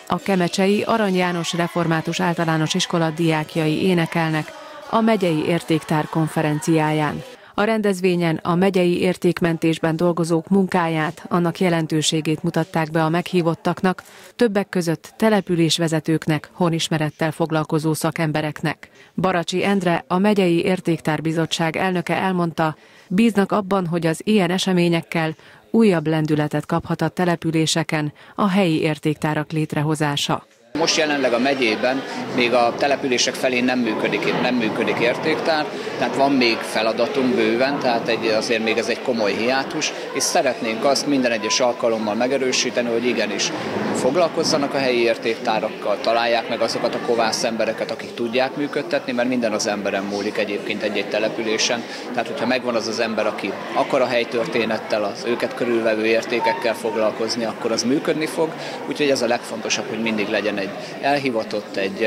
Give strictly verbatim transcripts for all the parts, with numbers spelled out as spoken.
A kemecsei Arany János Református Általános Iskola diákjai énekelnek a megyei értéktár konferenciáján. A rendezvényen a megyei értékmentésben dolgozók munkáját, annak jelentőségét mutatták be a meghívottaknak, többek között településvezetőknek, honismerettel foglalkozó szakembereknek. Baracsi Endre, a megyei értéktárbizottság elnöke elmondta, bíznak abban, hogy az ilyen eseményekkel újabb lendületet kaphat a településeken a helyi értéktárak létrehozása. Most jelenleg a megyében még a települések felé nem működik, nem működik értéktár, tehát van még feladatunk bőven, tehát egy, azért még ez egy komoly hiátus, és szeretnénk azt minden egyes alkalommal megerősíteni, hogy igenis foglalkozzanak a helyi értéktárakkal, találják meg azokat a kovász embereket, akik tudják működtetni, mert minden az emberen múlik egyébként egy-egy településen. Tehát, hogyha megvan az az ember, aki akar a helytörténettel, az őket körülvevő értékekkel foglalkozni, akkor az működni fog, úgyhogy ez a legfontosabb, hogy mindig legyen egy elhivatott, egy,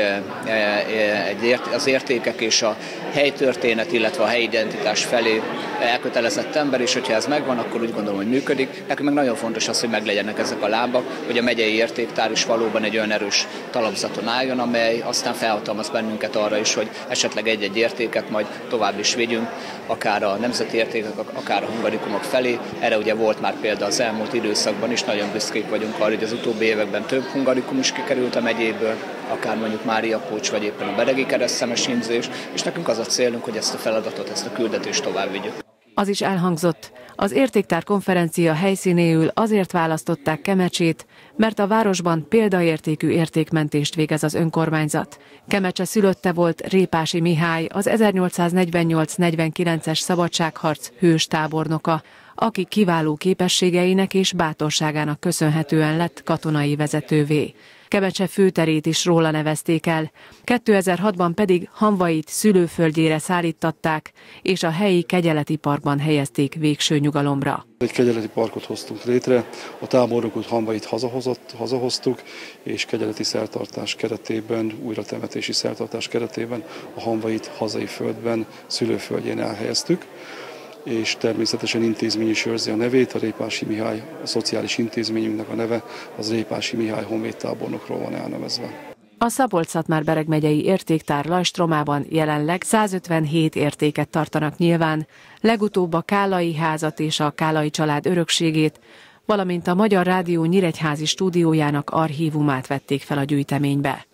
egy, az értékek és a helytörténet, illetve a helyi identitás felé elkötelezett ember, és hogyha ez megvan, akkor úgy gondolom, hogy működik. Nekünk meg nagyon fontos az, hogy meglegyenek ezek a lábak, hogy a megyei értéktár is valóban egy olyan erős talapzaton álljon, amely aztán felhatalmaz bennünket arra is, hogy esetleg egy-egy értéket majd tovább is vigyünk, akár a nemzeti értékek, akár a hungarikumok felé. Erre ugye volt már példa az elmúlt időszakban is, nagyon büszkék vagyunk arra, hogy az utóbbi években több hungarikum is kikerült a megyéből, akár mondjuk Mária Pócs, vagy éppen a Beregi Keresztszemes hímzés, és nekünk az a célunk, hogy ezt a feladatot, ezt a küldetést tovább vigyük. Az is elhangzott, az értéktár konferencia helyszínéül azért választották Kemecsét, mert a városban példaértékű értékmentést végez az önkormányzat. Kemecse szülötte volt Répási Mihály, az ezernyolcszáznegyvennyolc negyvenkilences szabadságharc hős tábornoka, aki kiváló képességeinek és bátorságának köszönhetően lett katonai vezetővé. Kemecse főterét is róla nevezték el, kétezer-hatban pedig Hamvait szülőföldjére szállíttatták, és a helyi Kegyeleti Parkban helyezték végső nyugalomra. Egy kegyeleti parkot hoztunk létre, a tábornokot Hamvait hazahozott, hazahoztuk, és kegyeleti szertartás keretében, újratemetési szertartás keretében a Hamvait hazai földben, szülőföldjén elhelyeztük, és természetesen intézmény is őrzi a nevét, a Répási Mihály, a szociális intézményünknek a neve, az Répási Mihály honvédtábornokról van elnevezve. A Szabolcs-Szatmár-Bereg megyei értéktár Lajstromában jelenleg százötvenhét értéket tartanak nyilván, legutóbb a Kállai házat és a Kállai család örökségét, valamint a Magyar Rádió nyíregyházi stúdiójának archívumát vették fel a gyűjteménybe.